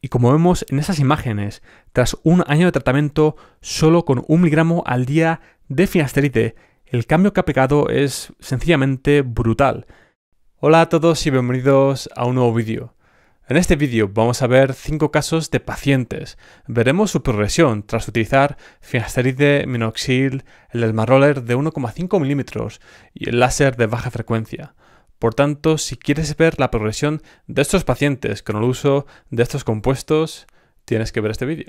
Y como vemos en esas imágenes, tras un año de tratamiento solo con 1 miligramo al día de finasteride, el cambio que ha pegado es sencillamente brutal. Hola a todos y bienvenidos a un nuevo vídeo. En este vídeo vamos a ver 5 casos de pacientes. Veremos su progresión tras utilizar finasteride, minoxidil, el Dermaroller de 1,5 milímetros y el láser de baja frecuencia. Por tanto, si quieres ver la progresión de estos pacientes con el uso de estos compuestos, tienes que ver este vídeo.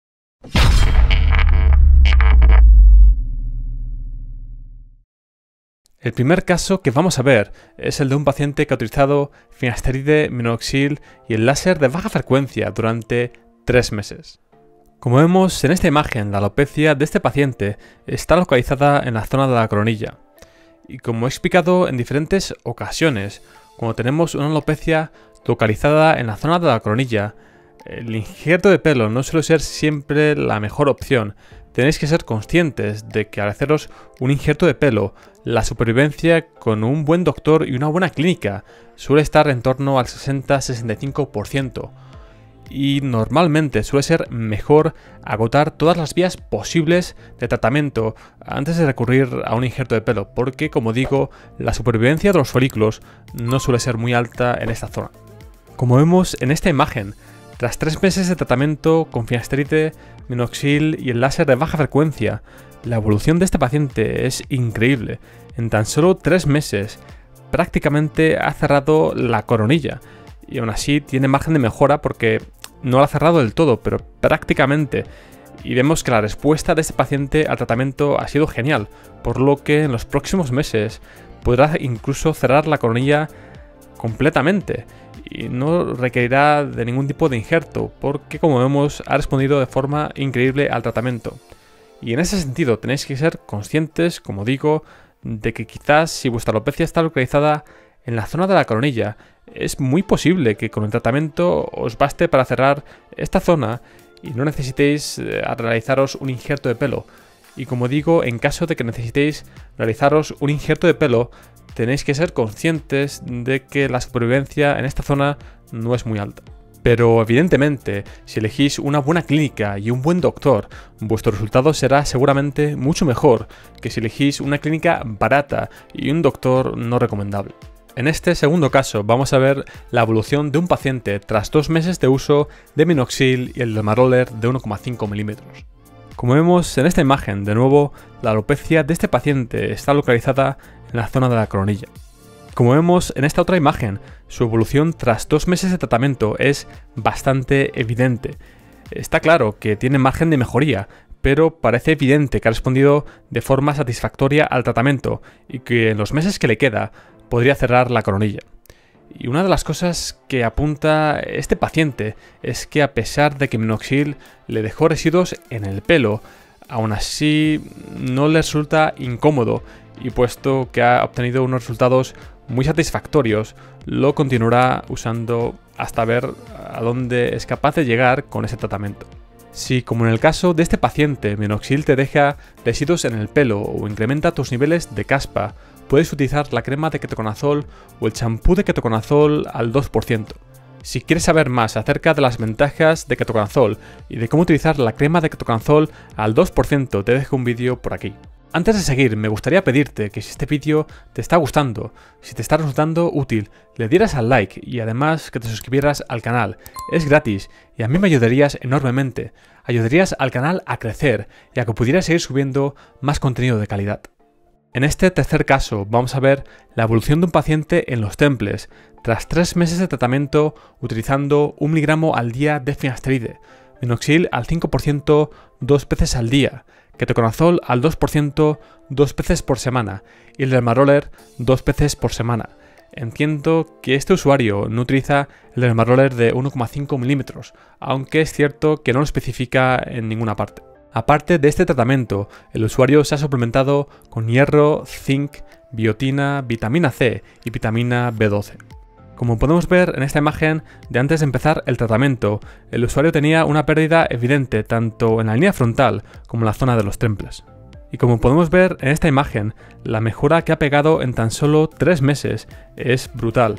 El primer caso que vamos a ver es el de un paciente que ha utilizado finasteride, minoxidil y el láser de baja frecuencia durante 3 meses. Como vemos en esta imagen, la alopecia de este paciente está localizada en la zona de la coronilla. Y como he explicado en diferentes ocasiones, cuando tenemos una alopecia localizada en la zona de la coronilla, el injerto de pelo no suele ser siempre la mejor opción. Tenéis que ser conscientes de que al haceros un injerto de pelo, la supervivencia con un buen doctor y una buena clínica suele estar en torno al 60-65%. Y normalmente suele ser mejor agotar todas las vías posibles de tratamiento antes de recurrir a un injerto de pelo, porque como digo, la supervivencia de los folículos no suele ser muy alta en esta zona. Como vemos en esta imagen, tras 3 meses de tratamiento con finasteride, minoxidil y el láser de baja frecuencia, la evolución de este paciente es increíble. En tan solo 3 meses prácticamente ha cerrado la coronilla y aún así tiene margen de mejora porque no la ha cerrado del todo, pero prácticamente. Y vemos que la respuesta de este paciente al tratamiento ha sido genial, por lo que en los próximos meses podrá incluso cerrar la coronilla completamente y no requerirá de ningún tipo de injerto, porque como vemos ha respondido de forma increíble al tratamiento. Y en ese sentido tenéis que ser conscientes, como digo, de que quizás si vuestra alopecia está localizada en la zona de la coronilla, es muy posible que con el tratamiento os baste para cerrar esta zona y no necesitéis realizaros un injerto de pelo. Y como digo, en caso de que necesitéis realizaros un injerto de pelo, tenéis que ser conscientes de que la supervivencia en esta zona no es muy alta. Pero evidentemente, si elegís una buena clínica y un buen doctor, vuestro resultado será seguramente mucho mejor que si elegís una clínica barata y un doctor no recomendable. En este segundo caso vamos a ver la evolución de un paciente tras 2 meses de uso de minoxidil y el Dermaroller de 1,5 milímetros. Como vemos en esta imagen, de nuevo, la alopecia de este paciente está localizada en la zona de la coronilla. Como vemos en esta otra imagen, su evolución tras 2 meses de tratamiento es bastante evidente. Está claro que tiene margen de mejoría, pero parece evidente que ha respondido de forma satisfactoria al tratamiento y que en los meses que le queda podría cerrar la coronilla. Y una de las cosas que apunta este paciente es que a pesar de que minoxidil le dejó residuos en el pelo, aún así no le resulta incómodo y puesto que ha obtenido unos resultados muy satisfactorios, lo continuará usando hasta ver a dónde es capaz de llegar con ese tratamiento. Si, como en el caso de este paciente, minoxidil te deja residuos en el pelo o incrementa tus niveles de caspa, puedes utilizar la crema de ketoconazol o el champú de ketoconazol al 2%. Si quieres saber más acerca de las ventajas de ketoconazol y de cómo utilizar la crema de ketoconazol al 2%, te dejo un vídeo por aquí. Antes de seguir, me gustaría pedirte que si este vídeo te está gustando, si te está resultando útil, le dieras al like y además que te suscribieras al canal. Es gratis y a mí me ayudarías enormemente. Ayudarías al canal a crecer y a que pudiera seguir subiendo más contenido de calidad. En este tercer caso vamos a ver la evolución de un paciente en los temples tras 3 meses de tratamiento utilizando 1 miligramo al día de finasteride, minoxidil al 5% 2 veces al día, ketoconazol al 2% 2 veces por semana y el Dermaroller 2 veces por semana. Entiendo que este usuario no utiliza el Dermaroller de 1,5 milímetros, aunque es cierto que no lo especifica en ninguna parte. Aparte de este tratamiento, el usuario se ha suplementado con hierro, zinc, biotina, vitamina C y vitamina B12. Como podemos ver en esta imagen de antes de empezar el tratamiento, el usuario tenía una pérdida evidente tanto en la línea frontal como en la zona de los temples. Y como podemos ver en esta imagen, la mejora que ha pegado en tan solo 3 meses es brutal.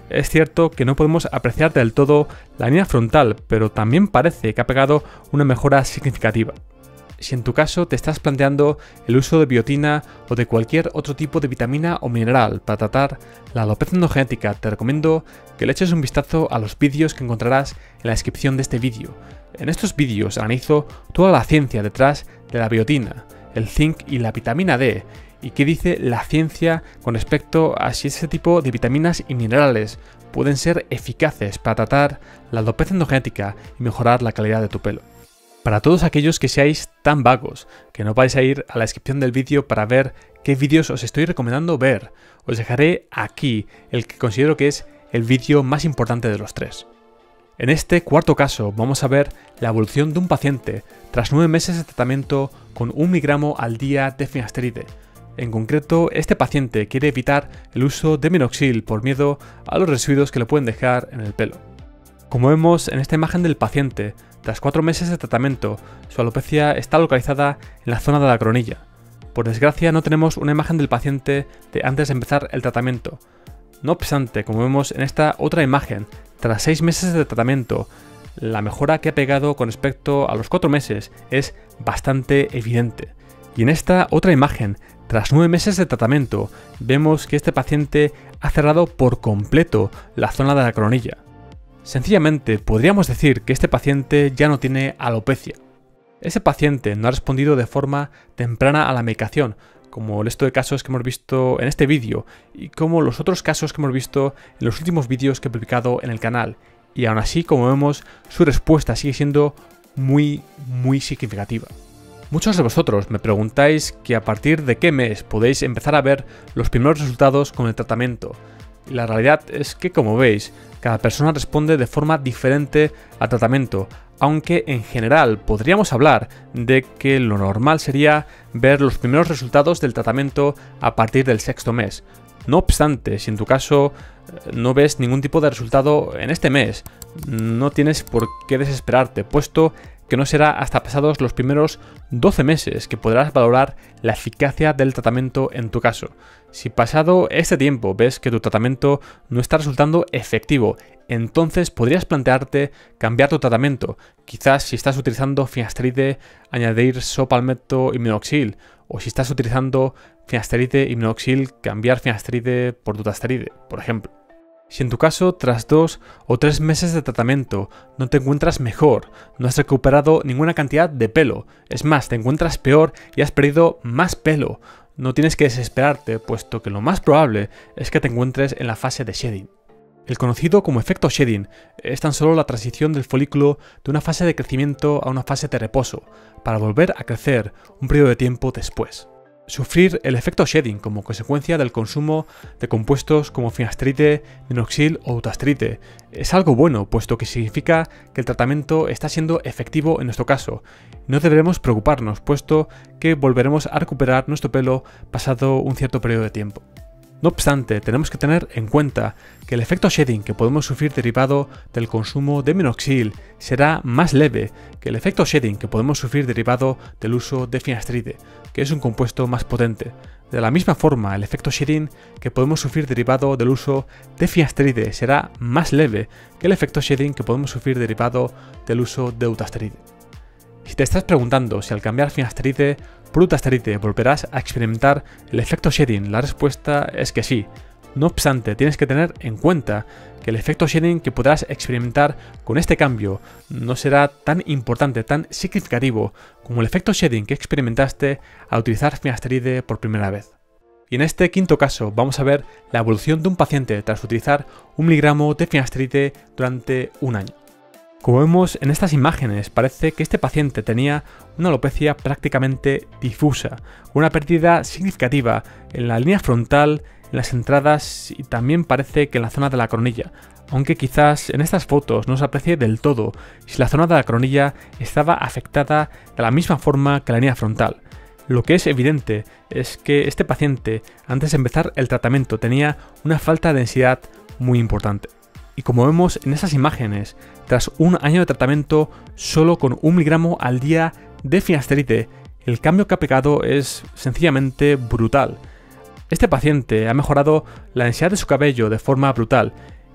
Es cierto que no podemos apreciar del todo la línea frontal, pero también parece que ha pegado una mejora significativa. Si en tu caso te estás planteando el uso de biotina o de cualquier otro tipo de vitamina o mineral para tratar la alopecia endogenética, te recomiendo que le eches un vistazo a los vídeos que encontrarás en la descripción de este vídeo. En estos vídeos analizo toda la ciencia detrás de la biotina, el zinc y la vitamina D, y qué dice la ciencia con respecto a si ese tipo de vitaminas y minerales pueden ser eficaces para tratar la alopecia endogenética y mejorar la calidad de tu pelo. Para todos aquellos que seáis tan vagos, que no vais a ir a la descripción del vídeo para ver qué vídeos os estoy recomendando ver, os dejaré aquí el que considero que es el vídeo más importante de los tres. En este cuarto caso vamos a ver la evolución de un paciente tras 9 meses de tratamiento con 1 miligramo al día de finasteride. En concreto, este paciente quiere evitar el uso de minoxidil por miedo a los residuos que le pueden dejar en el pelo. Como vemos en esta imagen del paciente, tras 4 meses de tratamiento, su alopecia está localizada en la zona de la coronilla. Por desgracia no tenemos una imagen del paciente de antes de empezar el tratamiento. No obstante, como vemos en esta otra imagen, tras 6 meses de tratamiento, la mejora que ha pegado con respecto a los 4 meses es bastante evidente. Y en esta otra imagen, tras 9 meses de tratamiento, vemos que este paciente ha cerrado por completo la zona de la coronilla. Sencillamente podríamos decir que este paciente ya no tiene alopecia. Ese paciente no ha respondido de forma temprana a la medicación, como el resto de casos que hemos visto en este vídeo y como los otros casos que hemos visto en los últimos vídeos que he publicado en el canal. Y aún así, como vemos, su respuesta sigue siendo muy significativa. Muchos de vosotros me preguntáis que a partir de qué mes podéis empezar a ver los primeros resultados con el tratamiento. Y la realidad es que, como veis, cada persona responde de forma diferente al tratamiento, aunque en general podríamos hablar de que lo normal sería ver los primeros resultados del tratamiento a partir del 6º mes. No obstante, si en tu caso no ves ningún tipo de resultado en este mes, no tienes por qué desesperarte, puesto que no será hasta pasados los primeros 12 meses que podrás valorar la eficacia del tratamiento en tu caso. Si pasado este tiempo ves que tu tratamiento no está resultando efectivo, entonces podrías plantearte cambiar tu tratamiento. Quizás si estás utilizando finasteride, añadir sopalmeto y minoxidil, o si estás utilizando finasteride y minoxidil, cambiar finasteride por dutasteride, por ejemplo. Si en tu caso, tras 2 o 3 meses de tratamiento, no te encuentras mejor, no has recuperado ninguna cantidad de pelo, es más, te encuentras peor y has perdido más pelo, no tienes que desesperarte, puesto que lo más probable es que te encuentres en la fase de shedding. El conocido como efecto shedding es tan solo la transición del folículo de una fase de crecimiento a una fase de reposo, para volver a crecer un periodo de tiempo después. Sufrir el efecto shedding como consecuencia del consumo de compuestos como finasteride, minoxidil o dutasteride es algo bueno, puesto que significa que el tratamiento está siendo efectivo en nuestro caso. No deberemos preocuparnos, puesto que volveremos a recuperar nuestro pelo pasado un cierto periodo de tiempo. No obstante, tenemos que tener en cuenta que el efecto shedding que podemos sufrir derivado del consumo de minoxidil será más leve que el efecto shedding que podemos sufrir derivado del uso de finasteride, que es un compuesto más potente. De la misma forma, el efecto shedding que podemos sufrir derivado del uso de finasteride será más leve que el efecto shedding que podemos sufrir derivado del uso de dutasteride. Si te estás preguntando si al cambiar finasteride por dutasteride volverás a experimentar el efecto shedding, la respuesta es que sí. No obstante, tienes que tener en cuenta que el efecto shedding que podrás experimentar con este cambio no será tan importante, tan significativo como el efecto shedding que experimentaste al utilizar finasteride por primera vez. Y en este quinto caso vamos a ver la evolución de un paciente tras utilizar 1 miligramo de finasteride durante un año. Como vemos en estas imágenes, parece que este paciente tenía una alopecia prácticamente difusa, una pérdida significativa en la línea frontal, en las entradas y también parece que en la zona de la coronilla, aunque quizás en estas fotos no se aprecie del todo si la zona de la coronilla estaba afectada de la misma forma que la línea frontal. Lo que es evidente es que este paciente, antes de empezar el tratamiento, tenía una falta de densidad muy importante. Y como vemos en esas imágenes, tras un año de tratamiento solo con 1 miligramo al día de finasteride, el cambio que ha pegado es sencillamente brutal. Este paciente ha mejorado la densidad de su cabello de forma brutal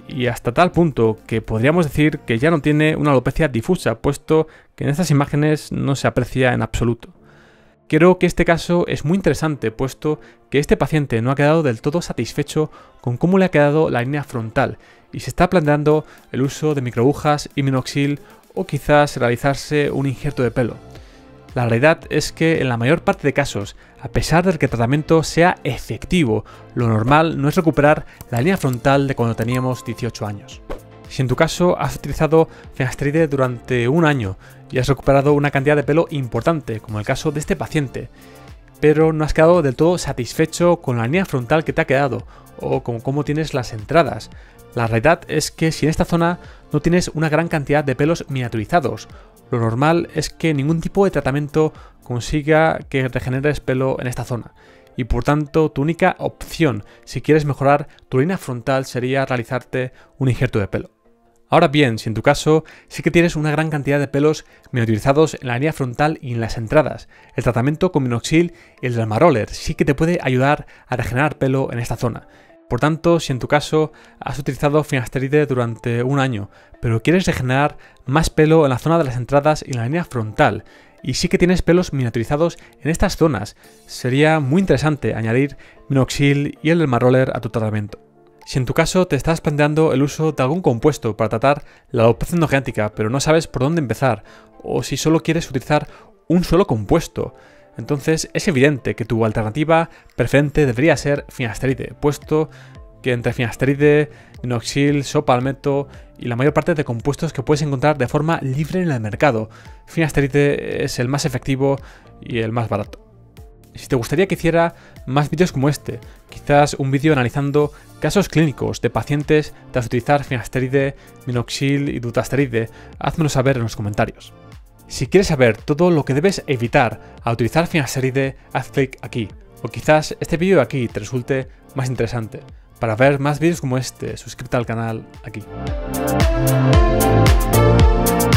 y hasta tal punto que podríamos decir que ya no tiene una alopecia difusa, puesto que en estas imágenes no se aprecia en absoluto. Creo que este caso es muy interesante, puesto que este paciente no ha quedado del todo satisfecho con cómo le ha quedado la línea frontal y se está planteando el uso de microagujas y minoxidil o quizás realizarse un injerto de pelo. La realidad es que en la mayor parte de casos, a pesar de que el tratamiento sea efectivo, lo normal no es recuperar la línea frontal de cuando teníamos 18 años. Si en tu caso has utilizado finasteride durante un año y has recuperado una cantidad de pelo importante, como el caso de este paciente, pero no has quedado del todo satisfecho con la línea frontal que te ha quedado o con cómo tienes las entradas, la realidad es que si en esta zona no tienes una gran cantidad de pelos miniaturizados, lo normal es que ningún tipo de tratamiento consiga que regeneres pelo en esta zona. Y por tanto, tu única opción si quieres mejorar tu línea frontal sería realizarte un injerto de pelo. Ahora bien, si en tu caso sí que tienes una gran cantidad de pelos miniaturizados en la línea frontal y en las entradas, el tratamiento con minoxidil y el dermaroller sí que te puede ayudar a regenerar pelo en esta zona. Por tanto, si en tu caso has utilizado finasteride durante un año, pero quieres regenerar más pelo en la zona de las entradas y en la línea frontal, y sí que tienes pelos miniaturizados en estas zonas, sería muy interesante añadir minoxidil y el dermaroller a tu tratamiento. Si en tu caso te estás planteando el uso de algún compuesto para tratar la alopecia endogenética, pero no sabes por dónde empezar, o si solo quieres utilizar un solo compuesto, entonces es evidente que tu alternativa preferente debería ser finasteride, puesto que entre finasteride, minoxidil, sopalmeto y la mayor parte de compuestos que puedes encontrar de forma libre en el mercado, finasteride es el más efectivo y el más barato. Si te gustaría que hiciera más vídeos como este, quizás un vídeo analizando casos clínicos de pacientes tras utilizar finasteride, minoxidil y dutasteride, házmelo saber en los comentarios. Si quieres saber todo lo que debes evitar al utilizar finasteride, haz clic aquí, o quizás este vídeo de aquí te resulte más interesante. Para ver más vídeos como este, suscríbete al canal aquí.